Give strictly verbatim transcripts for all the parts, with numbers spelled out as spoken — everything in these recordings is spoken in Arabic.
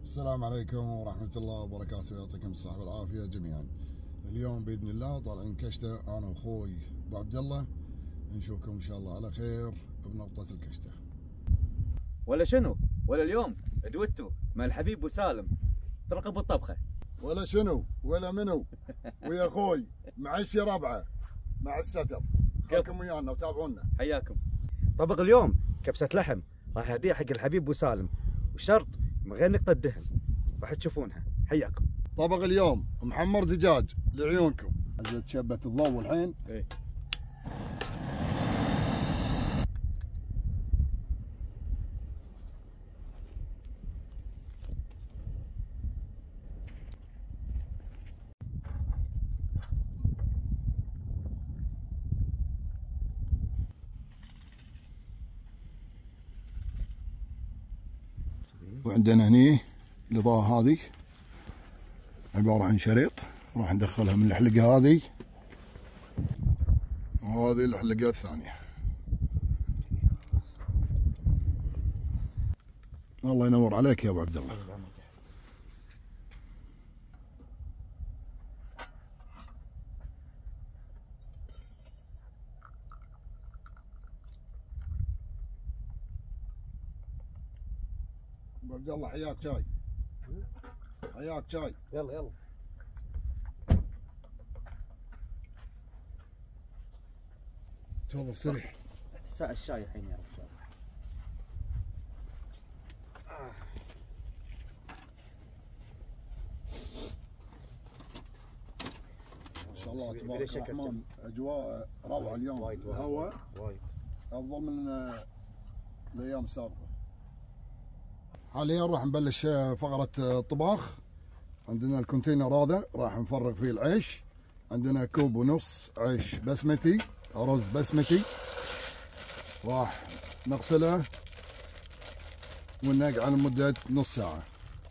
السلام عليكم ورحمة الله وبركاته، يعطيكم الصحة والعافية جميعا. اليوم بإذن الله طالعين كشتة أنا وأخوي أبو عبد الله، نشوفكم إن شاء الله على خير بنقطة الكشتة. ولا شنو؟ ولا اليوم دوتو مع الحبيب أبو سالم ترقب الطبخة. ولا شنو ولا منو ويا أخوي معشية رابعة مع الستر. خلكم ويانا وتابعونا. حياكم. طبق اليوم كبسة لحم راح أهديها حق الحبيب أبو سالم، وشرط من غير نقطة دهن، راح تشوفونها. حياكم. طبق اليوم محمر دجاج لعيونكم. أجل شبة الضوء الحين. ايه وعندنا هني الإضاءة هذه عبارة عن شريط راح ندخلها من الحلقة هذه، وهذه الحلقة الثانية. الله ينور عليك يا أبو عبد الله. أبو عبد الله حياك شاي. حياك شاي. يلا يلا. تفضل استريح. ساعة الشاي الحين يا رجال. ما شاء الله تبارك الرحمن، اجواء روعه اليوم. الهواء وايد افضل من الايام السابقه. حاليا راح نبلش فقره الطباخ. عندنا الكونتينر هذا راح نفرغ فيه العيش. عندنا كوب ونص عيش بسمتي، رز بسمتي، راح نغسله وننقعه لمده نص ساعه.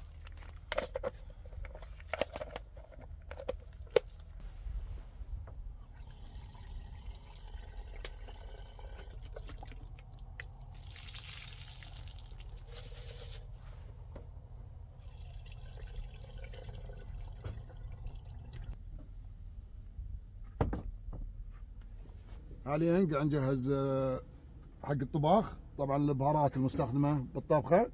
حاليا قاعد نجهز حق الطباخ. طبعا البهارات المستخدمه بالطبخه،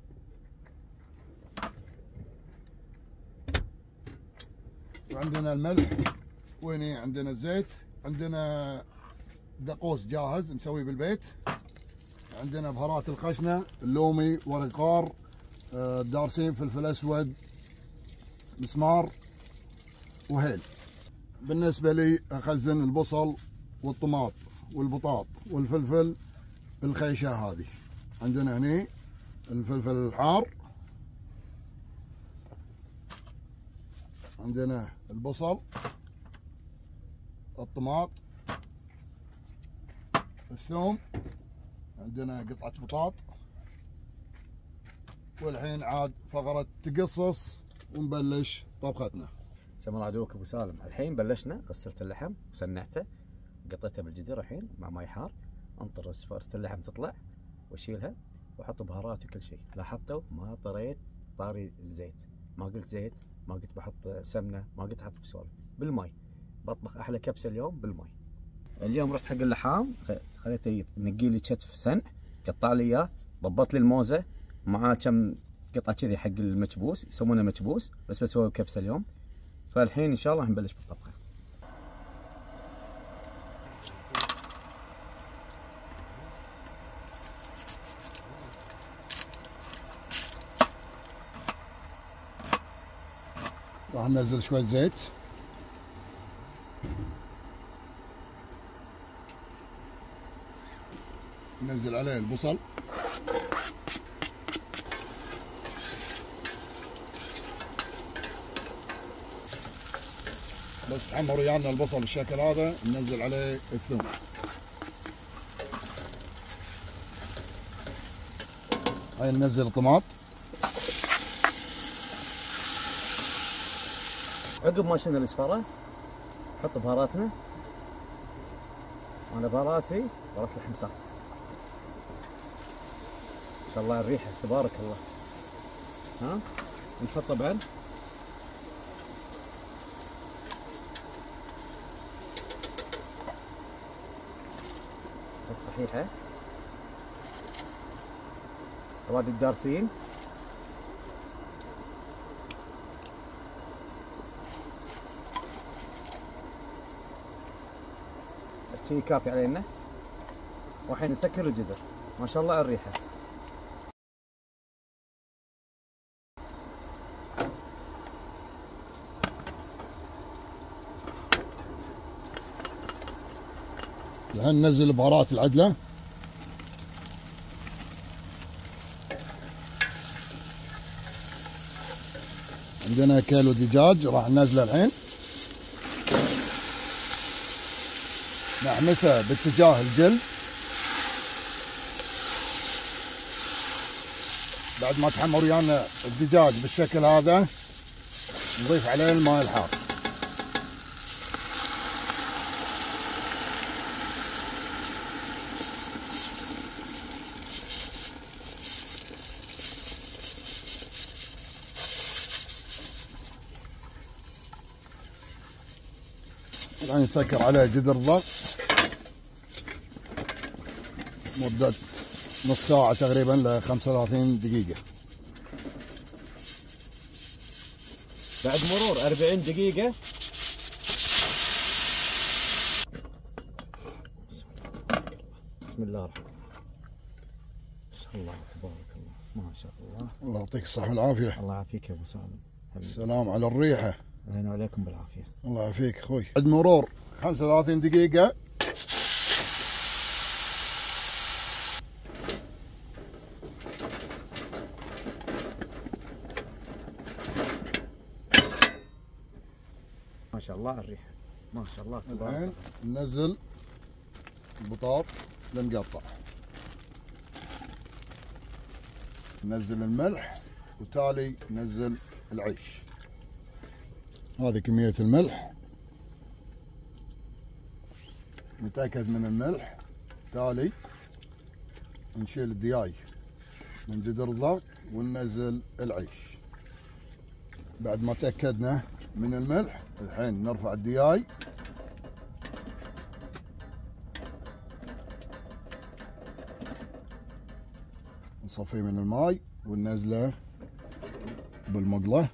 وعندنا الملح، وهنا عندنا الزيت، عندنا دقوس جاهز مسويه بالبيت، عندنا بهارات الخشنه، اللومي، ورق غار، دارسين، فلفل اسود، مسمار، وهيل. بالنسبه لي اخزن البصل والطماط والبطاط والفلفل الخيشه هذه. عندنا هني الفلفل الحار، عندنا البصل، الطماط، الثوم، عندنا قطعة بطاط. والحين عاد فقرة تقصص ونبلش طبختنا. سمر عدوك ابو سالم. الحين بلشنا. قصرت اللحم وسنعته، قطيته بالجدر الحين مع ماي حار. انطر صفارة اللحم تطلع واشيلها واحط بهارات وكل شيء. لاحظتوا ما طريت طاري الزيت، ما قلت زيت، ما قلت بحط سمنه، ما قلت احط بسولف. بالماي بطبخ احلى كبسه اليوم بالماي. اليوم رحت حق اللحام خليته ينقي لي كتف سنع، قطع لي اياه، ضبط لي الموزه معاه كم قطعه كذي حق المكبوس، يسمونه مكبوس بس بسوي كبسه اليوم. فالحين ان شاء الله نبلش بالطبخه. راح ننزل شوية زيت، ننزل عليه البصل، بس تحمر ويانا البصل بالشكل هذا. ننزل عليه الثوم، هاي ننزل الطماط. عقب ما شلنا الاسفاره نحط بهاراتنا. انا بهاراتي بهارات الحمصات. ما شاء الله الريحه تبارك الله. ها نحطه بعد. نحط صحيحه وادي الدارسين. شي كافي علينا. والحين نسكر الجدر. ما شاء الله الريحه. الحين ننزل بهارات العدله. عندنا كيلو دجاج راح ننزله الحين، نحمسه باتجاه الجلد. بعد ما تحمر ويانا الدجاج بالشكل هذا نضيف عليه الماء الحار. الآن نسكر عليه جدر ضغط مدة نص ساعة تقريبا ل خمسة وثلاثين دقيقة. بعد مرور أربعين دقيقة بسم الله الرحمن الرحيم. ما شاء الله تبارك الله، ما شاء الله. الله يعطيك الصحة والعافية. الله يعافيك يا ابو سالم. السلام على الريحة. اهلا وعليكم بالعافية. الله يعافيك اخوي. بعد مرور خمسة وثلاثين دقيقة ما شاء الله الريحة، ما شاء الله تبارك. الحين ننزل البطاط المقطع، ننزل الملح وتالي ننزل العيش. هذه كمية الملح، نتأكد من الملح. تالي نشيل الدياي من جدر الضغط وننزل العيش. بعد ما تأكدنا من الملح الحين نرفع الدياي نصفيه من الماء وننزله بالمقلة.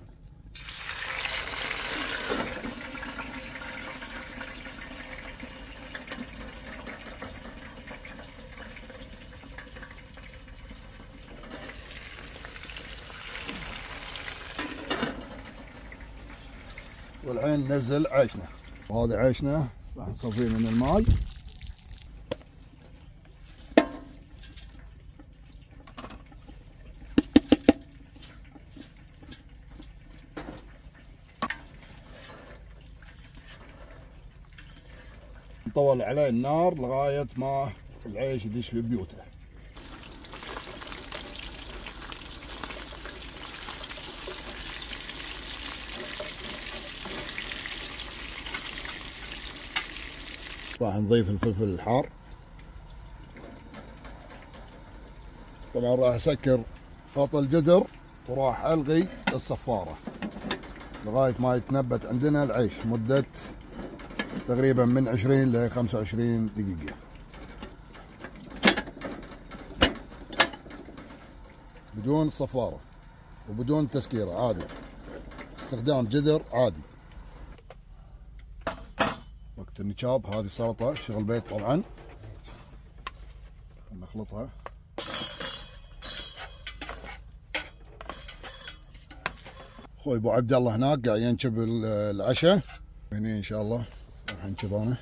والحين ننزل عيشنا، وهذا عيشنا راح نصفيه من الماء. نطول عليه النار لغاية ما العيش يدش في بيوته. راح نضيف الفلفل الحار. طبعا راح اسكر غطا الجدر وراح الغي الصفارة لغاية ما يتنبت عندنا العيش مدة تقريبا من عشرين ل خمسة وعشرين دقيقة بدون صفارة وبدون تسكيرة، عادي استخدام جدر عادي. وقت النشاب هذه سلطة شغل بيت طبعا، نخلطها. اخوي ابو عبد الله هناك قاعد ينشب العشاء، هني ان شاء الله راح انشب انا.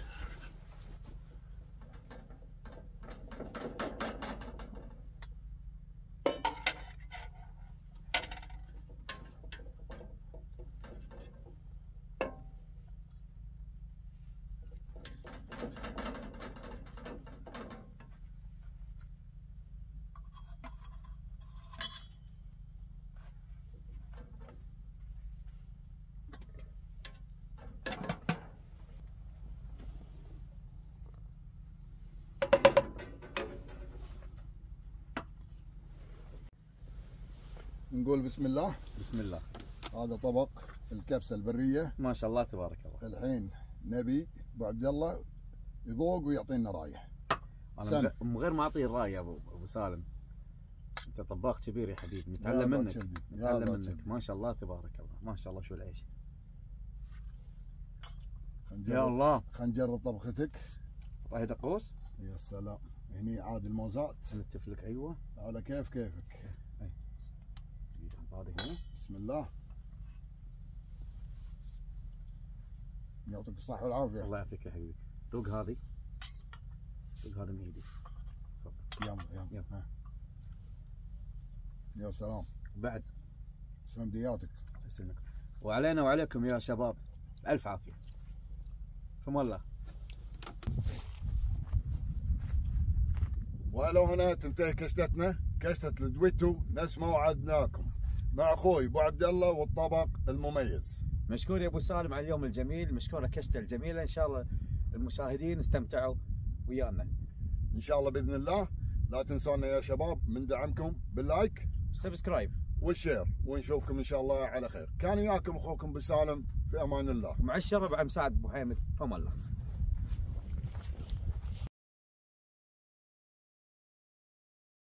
نقول بسم الله. بسم الله. هذا طبق الكبسه البريه. ما شاء الله تبارك الله. الحين نبي ابو عبد الله يذوق ويعطينا رايه. انا من غير ما اعطيه الراي يا ابو ابو سالم، انت طباخ كبير يا حبيبي، يا نتعلم الله منك تشدي. يا نتعلم الله منك تشدي. ما شاء الله تبارك الله، ما شاء الله شو العيش. خنجرب. يا الله. خلينا نجرب طبختك. طيب دقوس. يا سلام. هني عاد الموزات نتف لك. ايوه على كيف كيفك. هذه هنا. بسم الله. يعطيك الصحة والعافية. الله يعافيك يا حبيبي. ذوق هذه، ذوق هذا من ايدي. يلا يلا يلا. ها. يا سلام. بعد سلام دياتك. الله يسلمك. وعلينا وعليكم يا شباب الف عافيه. فما الله. ولو هنا تنتهي كشتتنا، كشتة الدويتو نفس ما وعدناكم مع اخوي ابو عبد الله والطبق المميز. مشكور يا ابو سالم على اليوم الجميل، مشكور على كشته الجميله، ان شاء الله المشاهدين استمتعوا ويانا. ان شاء الله باذن الله. لا تنسونا يا شباب من دعمكم باللايك سبسكرايب والشير، ونشوفكم ان شاء الله على خير. كان وياكم اخوكم ابو سالم، في امان الله. مع الشرف عم سعد ابو حامد. فما الله.